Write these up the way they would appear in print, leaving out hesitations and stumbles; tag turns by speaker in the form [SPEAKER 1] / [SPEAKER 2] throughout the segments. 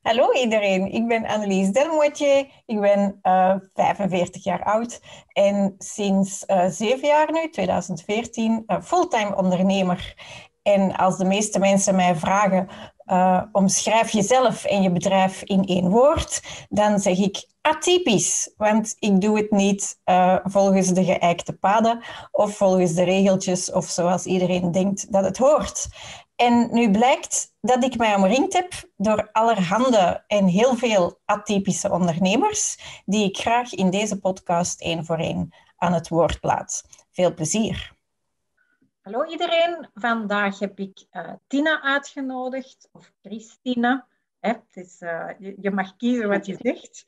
[SPEAKER 1] Hallo iedereen, ik ben Annelies Delmoitier, ik ben 45 jaar oud en sinds 7 jaar nu, 2014, fulltime ondernemer. En als de meeste mensen mij vragen, omschrijf jezelf en je bedrijf in 1 woord, dan zeg ik atypisch, want ik doe het niet volgens de geëikte paden of volgens de regeltjes of zoals iedereen denkt dat het hoort. En nu blijkt dat ik mij omringd heb door allerhande en heel veel atypische ondernemers, die ik graag in deze podcast 1 voor 1 aan het woord laat. Veel plezier.
[SPEAKER 2] Hallo iedereen, vandaag heb ik Tina uitgenodigd, of Christine. Je mag kiezen wat je zegt.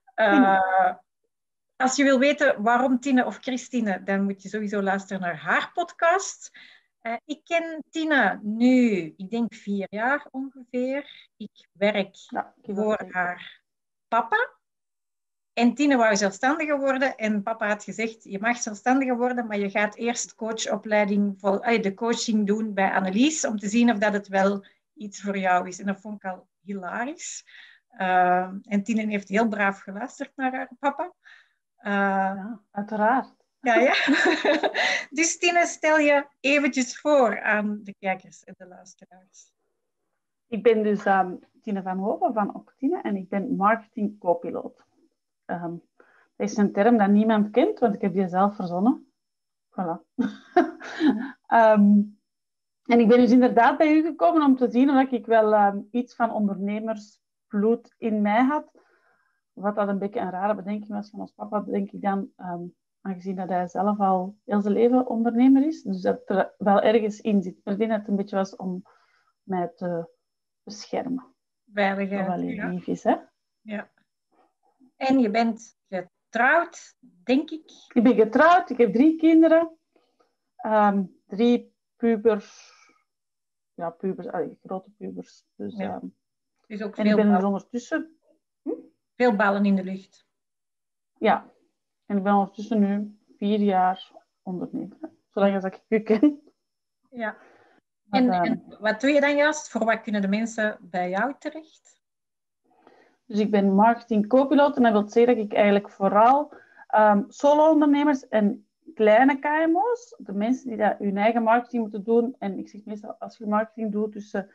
[SPEAKER 2] Als je wil weten waarom Tina of Christine, dan moet je sowieso luisteren naar haar podcast. Ik ken Tina nu, ik denk 4 jaar ongeveer. Ik werk voor haar papa. En Tine wou zelfstandiger worden en papa had gezegd, je mag zelfstandiger worden, maar je gaat eerst de coaching doen bij Annelies, om te zien of dat het wel iets voor jou is. En dat vond ik al hilarisch. En Tine heeft heel braaf geluisterd naar haar papa.
[SPEAKER 3] Ja, uiteraard.
[SPEAKER 2] Ja. Dus Tine, stel je eventjes voor aan de kijkers en de luisteraars.
[SPEAKER 3] Ik ben dus Tine van Hoven van Octine en ik ben marketing co-piloot. Dat is een term dat niemand kent, want ik heb die zelf verzonnen. Voilà. En ik ben dus inderdaad bij u gekomen om te zien of ik wel iets van ondernemersbloed in mij had. Wat dat een beetje een rare bedenking was van ons papa, denk ik dan, aangezien dat hij zelf al heel zijn leven ondernemer is. Dus dat er wel ergens in zit. Maar ik denk dat het een beetje was om mij te beschermen.
[SPEAKER 2] Veiligheid.
[SPEAKER 3] Wat wel lief is, hè?
[SPEAKER 2] Ja. En je bent getrouwd, denk ik?
[SPEAKER 3] Ik ben getrouwd, ik heb 3 kinderen. 3 pubers. Ja, grote pubers. Dus,
[SPEAKER 2] ja. Dus ook
[SPEAKER 3] en ik ben dus ondertussen...
[SPEAKER 2] Veel ballen in de lucht.
[SPEAKER 3] Ja. En ik ben ondertussen nu 4 jaar ondernemer. Zolang als ik u ken.
[SPEAKER 2] Ja. En wat doe je dan juist? Voor wat kunnen de mensen bij jou terecht?
[SPEAKER 3] Dus ik ben marketing co-piloot en dat wil zeggen dat ik eigenlijk vooral solo-ondernemers en kleine KMO's, de mensen die dat hun eigen marketing moeten doen, en ik zeg meestal als je marketing doet tussen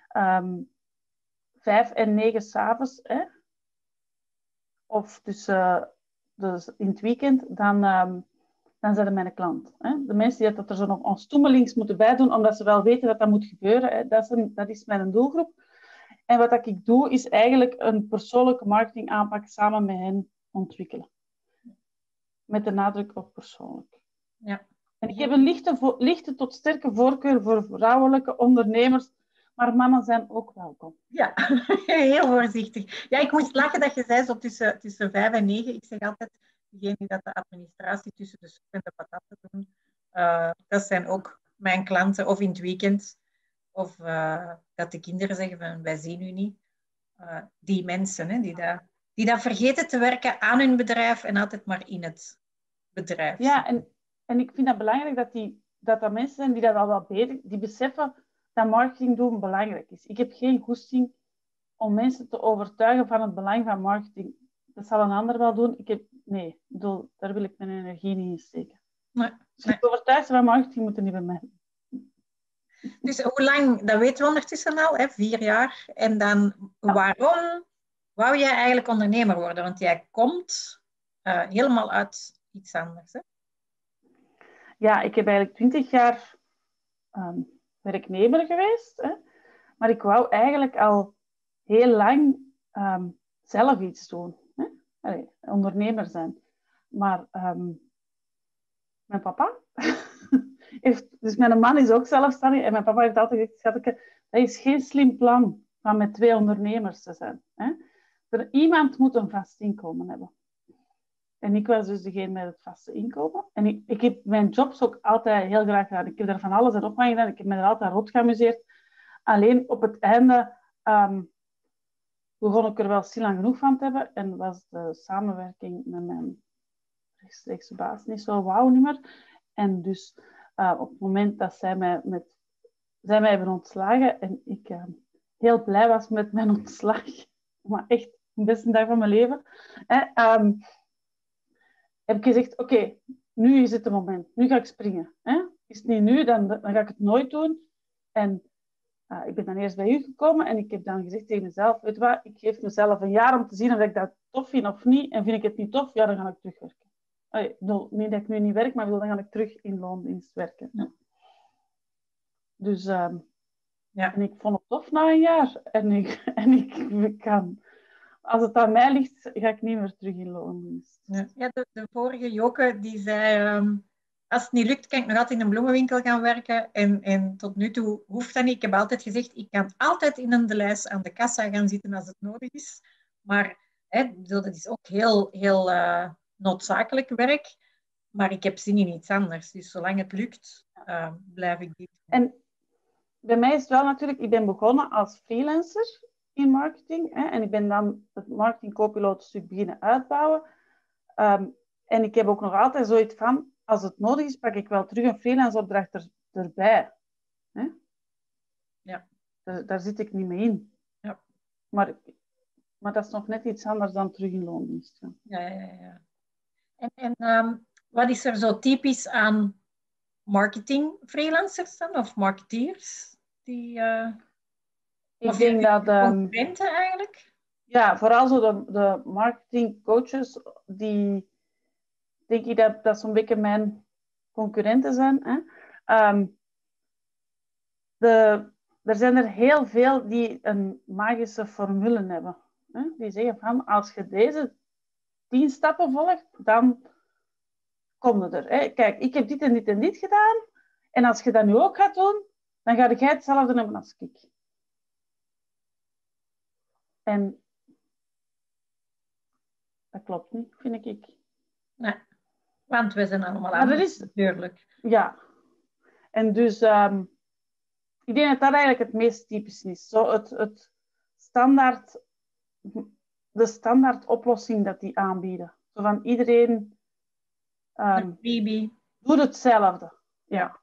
[SPEAKER 3] 5 en 9 s'avonds, of tussen dus in het weekend, dan zijn dat mijn klant. De mensen die dat er zo nog ons stoemelings moeten bijdoen, omdat ze wel weten dat dat moet gebeuren, dat is mijn doelgroep. En wat ik doe, is eigenlijk een persoonlijke marketing aanpak samen met hen ontwikkelen. Met de nadruk op persoonlijk.
[SPEAKER 2] Ja.
[SPEAKER 3] En ik heb een lichte tot sterke voorkeur voor vrouwelijke ondernemers, maar mannen zijn ook welkom.
[SPEAKER 2] Ja, heel voorzichtig. Ja, ik moest lachen dat je zei zo tussen 5 en 9. Ik zeg altijd, degene die dat de administratie tussen de soep en de patatten doen, dat zijn ook mijn klanten, of in het weekend. Of dat de kinderen zeggen van, wij zien u niet. Die mensen, hè, die dat vergeten te werken aan hun bedrijf en altijd maar in het bedrijf.
[SPEAKER 3] Ja, en ik vind dat belangrijk dat mensen zijn die dat al wel beter, die beseffen dat marketing doen belangrijk is. Ik heb geen goesting om mensen te overtuigen van het belang van marketing. Dat zal een ander wel doen. Daar wil ik mijn energie niet in steken.
[SPEAKER 2] Nee.
[SPEAKER 3] Als je overtuigd van marketing, moet je niet bij mij.
[SPEAKER 2] Dus hoe lang, dat weten we ondertussen al, 4 jaar. En dan, waarom wou jij eigenlijk ondernemer worden? Want jij komt helemaal uit iets anders, hè?
[SPEAKER 3] Ja, ik heb eigenlijk 20 jaar werknemer geweest. Hè? Maar ik wou eigenlijk al heel lang zelf iets doen. Hè? Ondernemer zijn. Maar mijn papa... Dus mijn man is ook zelfstandig. En mijn papa heeft altijd gezegd, schatje, dat is geen slim plan van met 2 ondernemers te zijn. Hè? Iemand moet een vast inkomen hebben. En ik was dus degene met het vaste inkomen. En ik heb mijn jobs ook altijd heel graag gedaan. Ik heb er van alles en nog wat gedaan. Ik heb me er altijd rot geamuseerd. Alleen op het einde begon ik er wel stilaan genoeg van te hebben. En was de samenwerking met mijn rechtstreekse baas niet zo wauw niet meer. En dus op het moment dat zij mij hebben ontslagen en ik heel blij was met mijn ontslag, maar echt de beste dag van mijn leven. Heb ik gezegd, oké, nu is het het moment. Nu ga ik springen. Is het niet nu, dan ga ik het nooit doen. En ik ben dan eerst bij u gekomen en ik heb dan gezegd tegen mezelf, weet je wat, ik geef mezelf een jaar om te zien of ik dat tof vind of niet. En vind ik het niet tof, ja, dan ga ik terugwerken. Niet dat ik nu niet werk, maar dan ga ik terug in loondienst werken. Ja. Dus en ik vond het tof na een jaar. En ik kan... Als het aan mij ligt, ga ik niet meer terug in loondienst.
[SPEAKER 2] Ja, de vorige Joke die zei... als het niet lukt, kan ik nog altijd in een bloemenwinkel gaan werken. En tot nu toe hoeft dat niet. Ik heb altijd gezegd, ik kan altijd in een lijst aan de kassa gaan zitten als het nodig is. Maar dat is ook heel noodzakelijk werk. Maar ik heb zin in iets anders. Dus zolang het lukt, blijf ik dit doen.
[SPEAKER 3] En bij mij is het wel natuurlijk... Ik ben begonnen als freelancer in marketing. En ik ben dan het marketing co-piloot stuk beginnen uitbouwen. En ik heb ook nog altijd zoiets van... Als het nodig is, pak ik wel terug een freelance opdracht erbij.
[SPEAKER 2] Ja.
[SPEAKER 3] Daar zit ik niet mee in.
[SPEAKER 2] Ja.
[SPEAKER 3] Maar dat is nog net iets anders dan terug in loondienst.
[SPEAKER 2] Ja. En wat is er zo typisch aan marketing freelancers dan? Of marketeers?
[SPEAKER 3] Ik denk dat...
[SPEAKER 2] concurrenten eigenlijk?
[SPEAKER 3] Ja, vooral zo de marketingcoaches, die... Denk ik dat zo'n beetje mijn concurrenten zijn. Er zijn er heel veel die een magische formule hebben. Die zeggen van, als je deze 10 stappen volgt, dan kom je er. Kijk, ik heb dit en dit en dit gedaan. En als je dat nu ook gaat doen, dan ga jij hetzelfde hebben als ik. En dat klopt niet, vind ik.
[SPEAKER 2] Nee, want we zijn allemaal anders, natuurlijk.
[SPEAKER 3] Ja. En dus, ik denk dat dat eigenlijk het meest typisch is. Zo de standaard oplossing dat die aanbieden. Zo van iedereen
[SPEAKER 2] een freebie.
[SPEAKER 3] Doet hetzelfde. Ja.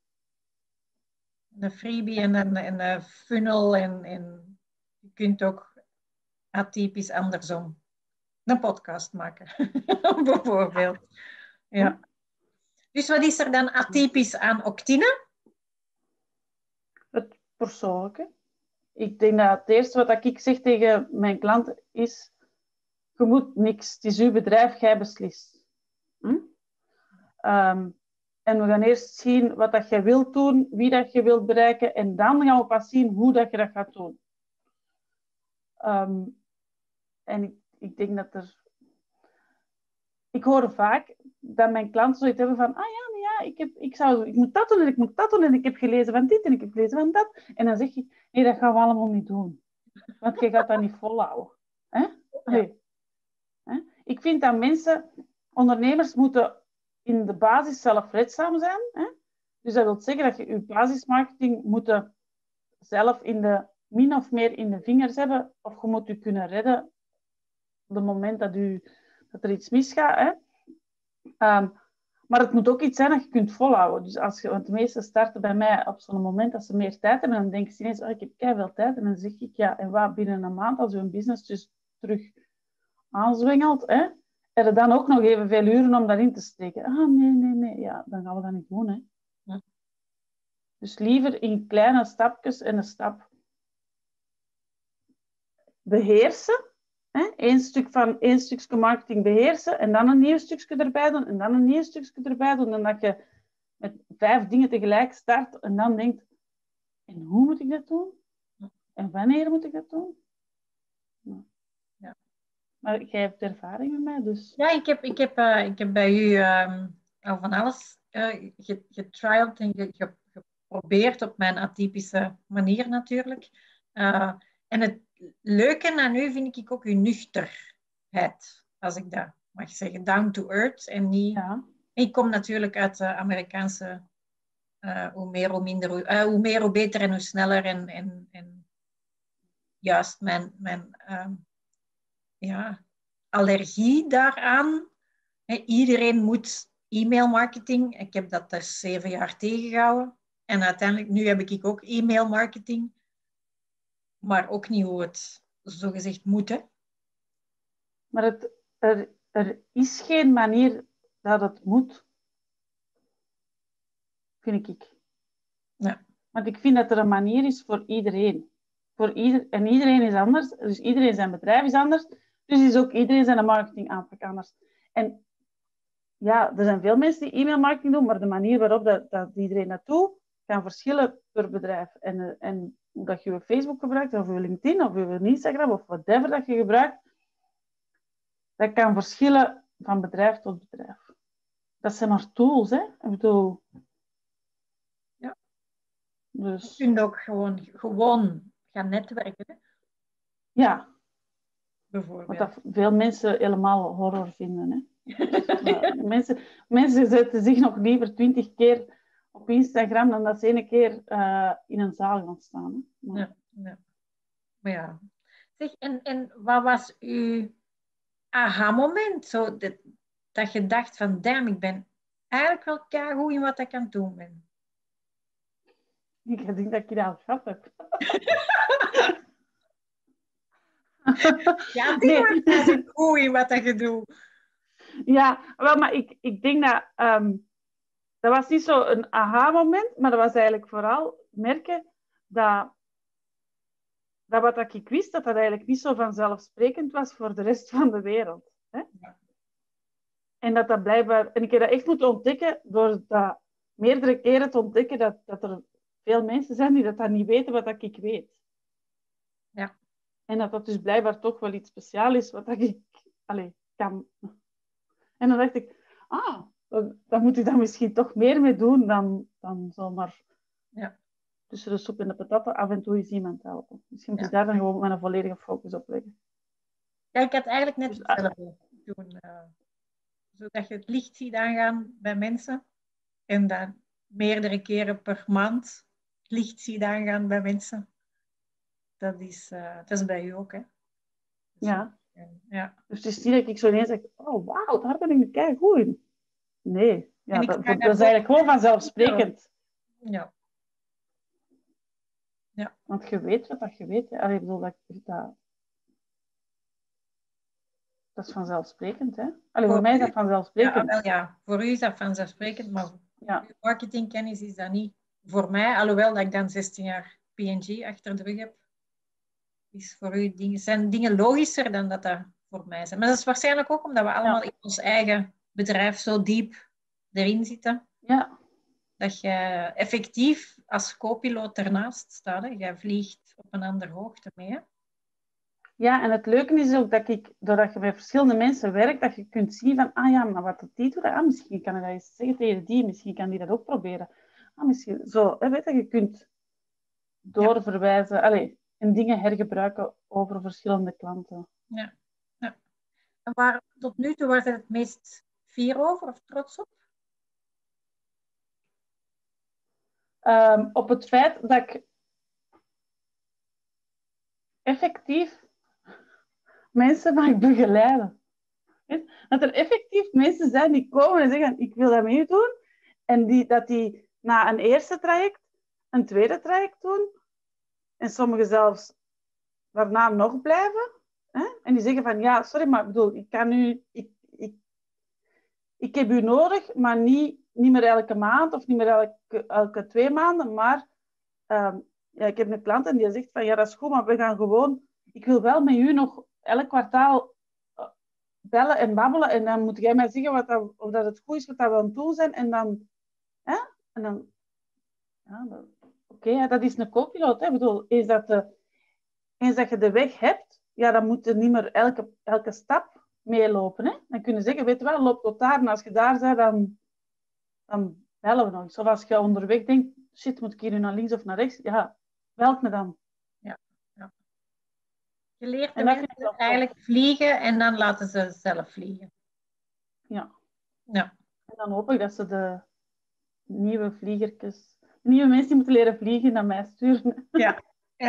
[SPEAKER 2] Een freebie en een funnel. En je kunt ook atypisch andersom een podcast maken. Bijvoorbeeld. Ja. Dus wat is er dan atypisch aan Octine?
[SPEAKER 3] Het persoonlijke. Ik denk dat het eerste wat ik zeg tegen mijn klanten is: je moet niks. Het is uw bedrijf, jij beslist. En we gaan eerst zien wat dat je wilt doen, wie dat je wilt bereiken, en dan gaan we pas zien hoe dat je dat gaat doen. En ik denk dat er... Ik hoor vaak dat mijn klanten zoiets hebben van: ik moet dat doen en ik moet dat doen en ik heb gelezen van dit en ik heb gelezen van dat. En dan zeg je: nee, dat gaan we allemaal niet doen. Want je gaat dat niet volhouden. Nee. Ik vind dat ondernemers moeten in de basis zelfredzaam zijn. Dus dat wil zeggen dat je je basismarketing moet zelf min of meer in de vingers hebben, of je moet je kunnen redden op het moment dat er iets misgaat. Maar het moet ook iets zijn dat je kunt volhouden. Dus want de meesten starten bij mij op zo'n moment dat ze meer tijd hebben, dan denken ze ineens: ik heb keiveel tijd. En dan zeg ik: ja, en wat binnen een maand, als je een business dus terug aanzwengelt, heb je dan ook nog evenveel uren om daarin te steken? Nee. Ja, dan gaan we dat niet doen. Ja. Dus liever in kleine stapjes en een stap beheersen. Eén stukje marketing beheersen en dan een nieuw stukje erbij doen en dan een nieuw stukje erbij doen. En dat je met 5 dingen tegelijk start en dan denkt: en hoe moet ik dat doen? En wanneer moet ik dat doen? Ja. Maar jij hebt ervaring met mij, dus...
[SPEAKER 2] Ja, ik heb bij u al van alles getriald en geprobeerd op mijn atypische manier natuurlijk. En het leuke aan u vind ik ook uw nuchterheid, als ik dat mag zeggen. Down to earth en niet...
[SPEAKER 3] Ja.
[SPEAKER 2] Ik kom natuurlijk uit de Amerikaanse hoe meer, hoe beter en hoe sneller. En juist mijn allergie daaraan. Iedereen moet e-mailmarketing. Ik heb dat dus 7 jaar tegengehouden. En uiteindelijk, nu heb ik ook e-mailmarketing. Maar ook niet hoe het zogezegd moeten.
[SPEAKER 3] Maar er is geen manier dat het moet. Vind ik.
[SPEAKER 2] Ja.
[SPEAKER 3] Want ik vind dat er een manier is voor iedereen. En iedereen is anders. Dus iedereen zijn bedrijf is anders. Dus is ook iedereen zijn marketing aanpak anders. En ja, er zijn veel mensen die e-mailmarketing doen, maar de manier waarop dat iedereen dat doet, kan verschillen per bedrijf. En hoe dat je Facebook gebruikt, of je LinkedIn, of je Instagram, of whatever dat je gebruikt, dat kan verschillen van bedrijf tot bedrijf. Dat zijn maar tools, hè. Ik bedoel...
[SPEAKER 2] Ja.
[SPEAKER 3] Dus...
[SPEAKER 2] Je kunt ook gewoon gaan netwerken, hè?
[SPEAKER 3] Ja.
[SPEAKER 2] Bijvoorbeeld.
[SPEAKER 3] Wat dat veel mensen helemaal horror vinden, hè. Mensen zetten zich nog liever 20 keer op Instagram dan dat ze 1 keer in een zaal gaan staan. Hè. Maar...
[SPEAKER 2] Ja. Maar ja. Zeg, en wat was uw aha-moment? Zo dat je dacht van, damn, ik ben eigenlijk wel keigoed in wat ik aan het doen ben.
[SPEAKER 3] Ik denk dat ik dat al gehad heb.
[SPEAKER 2] Ja,
[SPEAKER 3] Nee.
[SPEAKER 2] dat is goed in wat je doet.
[SPEAKER 3] Ja, wel, maar ik denk dat... dat was niet zo een aha-moment, maar dat was eigenlijk vooral merken dat wat ik wist, dat eigenlijk niet zo vanzelfsprekend was voor de rest van de wereld. Hè?
[SPEAKER 2] Ja.
[SPEAKER 3] En dat blijkbaar... En ik heb dat echt moeten ontdekken door dat meerdere keren te ontdekken dat er veel mensen zijn die dat niet weten wat ik weet.
[SPEAKER 2] Ja.
[SPEAKER 3] En dat dus blijkbaar toch wel iets speciaals is wat ik kan. En dan dacht ik, dan moet ik daar misschien toch meer mee doen dan zomaar tussen de soep en de patatten af en toe eens iemand helpen. Misschien moet ik daar dan gewoon mijn volledige focus op leggen.
[SPEAKER 2] Ja, ik had eigenlijk net hetzelfde doen. Zodat je het licht ziet aangaan bij mensen. En dan meerdere keren per maand het licht ziet aangaan bij mensen. Dat is bij u ook, hè?
[SPEAKER 3] Ja.
[SPEAKER 2] Ja.
[SPEAKER 3] Dus het is niet dat ik zo ineens zeg, oh wauw, daar ben ik nu keigoed in. Nee, ja, dat is eigenlijk gewoon vanzelfsprekend.
[SPEAKER 2] Ja. Ja.
[SPEAKER 3] Want je weet wat je weet. Allee, ik bedoel, dat is vanzelfsprekend, hè? Allee, voor mij is dat vanzelfsprekend.
[SPEAKER 2] Ja, voor u is dat vanzelfsprekend, maar uw marketingkennis is dat niet. Voor mij, alhoewel dat ik dan 16 jaar P&G achter de rug heb, is voor u zijn dingen logischer dan dat voor mij zijn. Maar dat is waarschijnlijk ook omdat we allemaal in ons eigen bedrijf zo diep erin zitten.
[SPEAKER 3] Ja.
[SPEAKER 2] Dat je effectief als co-piloot ernaast staat. Hè. Jij vliegt op een andere hoogte mee. Hè.
[SPEAKER 3] Ja, en het leuke is ook dat doordat je met verschillende mensen werkt, dat je kunt zien van, maar wat die doet, misschien kan ik dat eens zeggen tegen die, misschien kan die dat ook proberen. Misschien zo, weet je kunt doorverwijzen, en dingen hergebruiken over verschillende klanten.
[SPEAKER 2] Ja. En tot nu toe was je het meest fier over of trots op?
[SPEAKER 3] Op het feit dat ik effectief mensen mag begeleiden. Dat er effectief mensen zijn die komen en zeggen, ik wil dat mee doen. En dat die na een eerste traject, een tweede traject doen. En sommigen zelfs daarna nog blijven. Hè? En die zeggen van, ja, sorry, maar ik bedoel, ik heb u nodig, maar niet meer elke maand of niet meer elke 2 maanden. Maar ik heb een klant en die zegt van, ja, dat is goed, maar we gaan gewoon... Ik wil wel met u nog elk kwartaal bellen en babbelen. En dan moet jij mij zeggen of dat het goed is wat we aan het doen zijn. En dan... Oké, dat is een co-piloot. Ik bedoel, eens dat je de weg hebt, dan moet je niet meer elke stap meelopen. Hè? Dan kun je zeggen, weet je wel, loop tot daar. En als je daar bent, dan bellen we nog eens. Of als je onderweg denkt, shit, moet ik hier nu naar links of naar rechts? Ja, belt me dan.
[SPEAKER 2] Ja. Je leert de mensen eigenlijk vliegen en dan laten ze zelf vliegen.
[SPEAKER 3] Ja.
[SPEAKER 2] En
[SPEAKER 3] dan hoop ik dat ze de nieuwe mensen die moeten leren vliegen naar mij sturen.
[SPEAKER 2] Ja.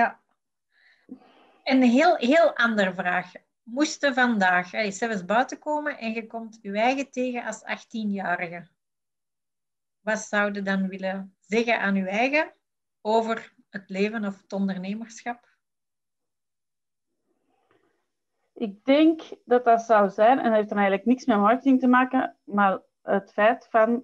[SPEAKER 2] En een heel andere vraag. Moest je vandaag zelfs buiten komen en je komt je eigen tegen als 18-jarige. Wat zou je dan willen zeggen aan je eigen over het leven of het ondernemerschap?
[SPEAKER 3] Ik denk dat dat zou zijn, en dat heeft dan eigenlijk niks met marketing te maken, maar het feit van...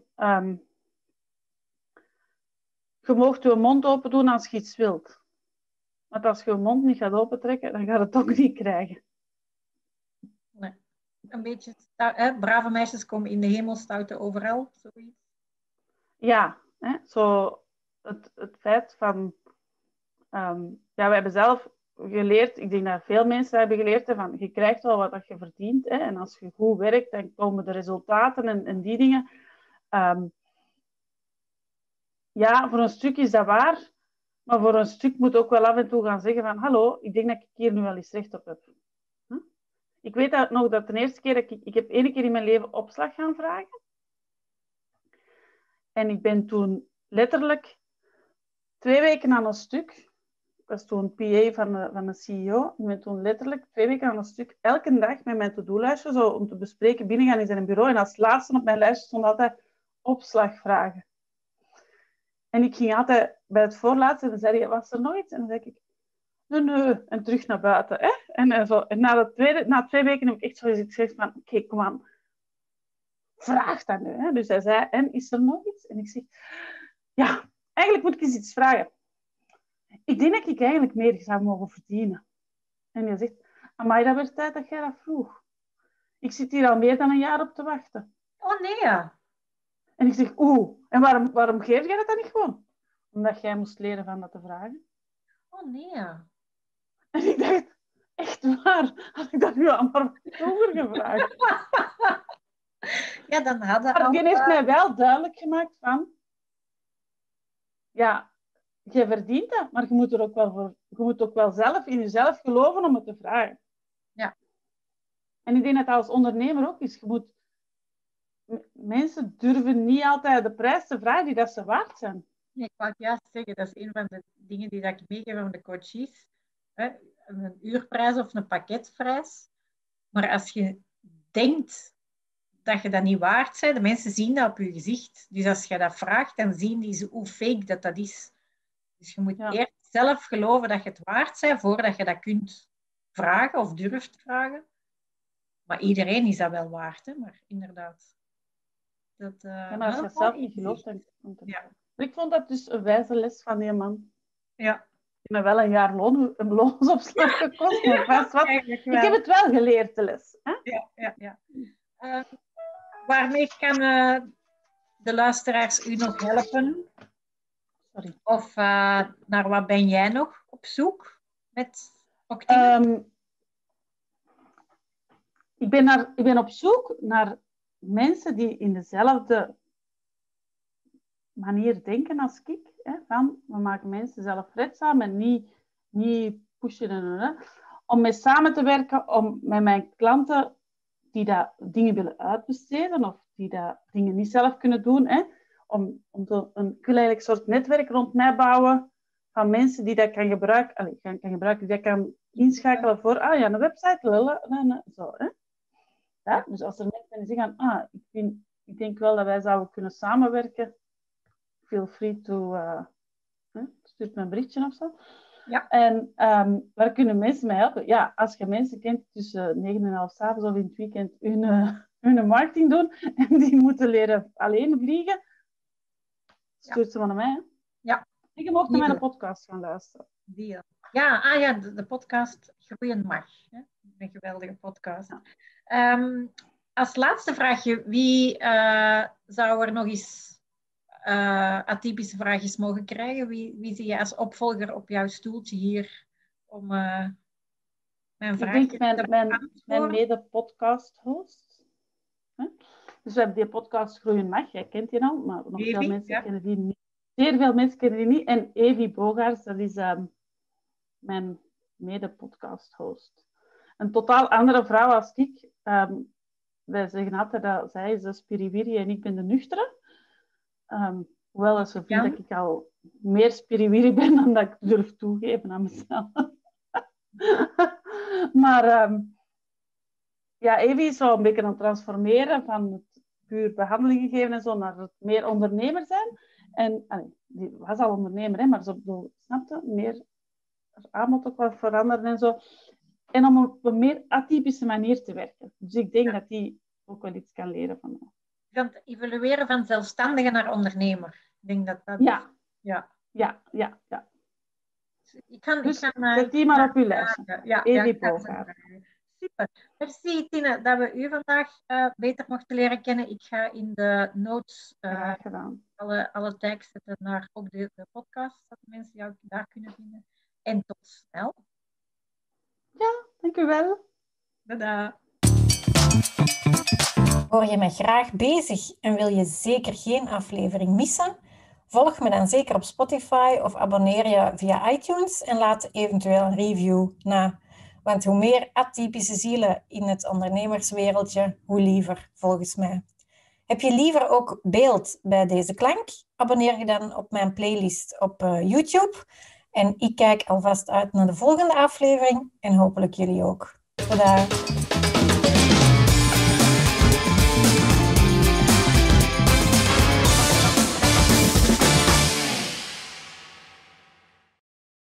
[SPEAKER 3] je mag je mond open doen als je iets wilt. Want als je je mond niet gaat opentrekken, dan gaat het ook niet krijgen.
[SPEAKER 2] Nee. Een beetje brave meisjes komen in de hemel, stoute overal. Zoiets.
[SPEAKER 3] Ja, hè? Zo het feit van... we hebben zelf geleerd, ik denk dat veel mensen hebben geleerd, hè, van je krijgt wel wat je verdient. Hè, en als je goed werkt, dan komen de resultaten en die dingen. Ja, voor een stuk is dat waar. Maar voor een stuk moet ook wel af en toe gaan zeggen van hallo, ik denk dat ik hier nu wel eens recht op heb. Ik weet dat nog dat de eerste keer dat ik heb 1 keer in mijn leven opslag gaan vragen. En ik ben toen letterlijk 2 weken aan een stuk. Ik was toen PA van de CEO. Ik ben toen letterlijk 2 weken aan een stuk elke dag met mijn to-do-lijstje zo om te bespreken binnengaan in zijn bureau. En als laatste op mijn lijstje stond altijd opslagvragen. En ik ging altijd bij het voorlaatste en dan zei hij, was er nog iets? En dan zei ik, nee. En terug naar buiten. Hè? En na 2 weken heb ik echt zo gezegd van, oké, kom aan. Vraag dat nu. Hè? Dus hij zei, en is er nog iets? En ik zeg, ja, eigenlijk moet ik eens iets vragen. Ik denk dat ik eigenlijk meer zou mogen verdienen. En hij zegt, amai, dat werd tijd dat jij dat vroeg. Ik zit hier al meer dan een jaar op te wachten.
[SPEAKER 2] Oh nee, ja.
[SPEAKER 3] En ik zeg, en waarom geef jij dat dan niet gewoon? Omdat jij moest leren van dat te vragen.
[SPEAKER 2] Oh nee, ja.
[SPEAKER 3] En ik dacht, echt waar? Had ik dat nu al maar vroeger gevraagd?
[SPEAKER 2] Ja, dan hadden
[SPEAKER 3] Maar die heeft mij wel duidelijk gemaakt van... Ja, je verdient dat, maar je moet er ook wel voor... Je moet ook wel zelf in jezelf geloven om het te vragen.
[SPEAKER 2] Ja.
[SPEAKER 3] En ik denk dat dat als ondernemer ook is. Je moet... Mensen durven niet altijd de prijs te vragen die dat ze waard zijn.
[SPEAKER 2] Nee, ik wou het juist zeggen, dat is een van de dingen die ik meegeef aan de coaches. Een uurprijs of een pakketprijs. Maar als je denkt dat je dat niet waard bent, de mensen zien dat op je gezicht. Dus als je dat vraagt, dan zien die hoe fake dat is. Dus je moet eerst zelf geloven dat je het waard bent, voordat je dat kunt vragen of durft vragen. Maar iedereen is dat wel waard, hè? Maar inderdaad.
[SPEAKER 3] Maar als je het zelf niet gelooft, dan komt het. Ja. Ik vond dat dus een wijze les van die man.
[SPEAKER 2] Ja.
[SPEAKER 3] Ik heb me wel een jaar loonsopslag gekost, maar vast wat. Ik heb het wel geleerd, de les. Hè?
[SPEAKER 2] Ja. Waarmee kan de luisteraars u nog helpen?
[SPEAKER 3] Sorry.
[SPEAKER 2] Of naar wat ben jij nog op zoek met Octine?
[SPEAKER 3] Ik ben op zoek naar mensen die in dezelfde manier denken als ik. Hè, van, we maken mensen zelfredzaam en niet pushen. Om mee samen te werken, om met mijn klanten die dat dingen willen uitbesteden of die dat dingen niet zelf kunnen doen. Hè, ik wil eigenlijk een soort netwerk rond mij bouwen van mensen die dat kan gebruiken. Die dat kan inschakelen voor een website. Zo, hè. Ja, dus als er mensen die zeggen, ik denk wel dat wij zouden kunnen samenwerken, feel free to stuur me een berichtje of zo.
[SPEAKER 2] Ja.
[SPEAKER 3] En waar kunnen mensen mij helpen? Ja, als je mensen kent tussen 9 en 11 s'avonds of in het weekend hun marketing doen en die moeten leren alleen vliegen, stuurt ze maar naar mij. Hè?
[SPEAKER 2] Ja.
[SPEAKER 3] En je mocht naar mijn podcast gaan luisteren.
[SPEAKER 2] Deal. Ja, de podcast Groeien Mag. Hè? Een geweldige podcast. Ja. Als laatste vraagje, wie zou er nog eens atypische vraagjes mogen krijgen? Wie zie je als opvolger op jouw stoeltje hier om mijn vraagje te beantwoorden?
[SPEAKER 3] Mijn mede-podcast-host. Dus we hebben die podcast Groeien Mag, jij kent die al, maar nog veel mensen kennen die niet. Zeer veel mensen kennen die niet. En Evie Bogaerts, dat is mijn mede-podcast-host. Een totaal andere vrouw als ik. Wij zeggen altijd dat zij is de spiriwiri en ik ben de nuchtere. Hoewel dat ze vindt dat ik al meer spiriwiri ben dan dat ik durf toegeven aan mezelf. Maar Evie is zo een beetje aan het transformeren van het puur behandelingen geven en zo naar het meer ondernemer zijn. En die was al ondernemer, hè, maar zo snapte meer aanbod ook wat veranderen en zo. En om op een meer atypische manier te werken. Dus ik denk dat die ook wel iets kan leren van mij.
[SPEAKER 2] Van het evolueren van zelfstandige naar ondernemer. Ik denk dat dat...
[SPEAKER 3] Ja.
[SPEAKER 2] Ja.
[SPEAKER 3] Dus zet die maar op uw lijstje. Edith Bogaert.
[SPEAKER 2] Super. Merci Tine dat we u vandaag beter mochten leren kennen. Ik ga in de notes alle tags zetten naar ook de podcast, dat de mensen jou daar kunnen vinden. En tot snel.
[SPEAKER 3] Ja, dank u wel.
[SPEAKER 2] Tada.
[SPEAKER 1] Hoor je me graag bezig en wil je zeker geen aflevering missen? Volg me dan zeker op Spotify of abonneer je via iTunes en laat eventueel een review na. Want hoe meer atypische zielen in het ondernemerswereldje, hoe liever volgens mij. Heb je liever ook beeld bij deze klank? Abonneer je dan op mijn playlist op YouTube. En ik kijk alvast uit naar de volgende aflevering en hopelijk jullie ook. Tada!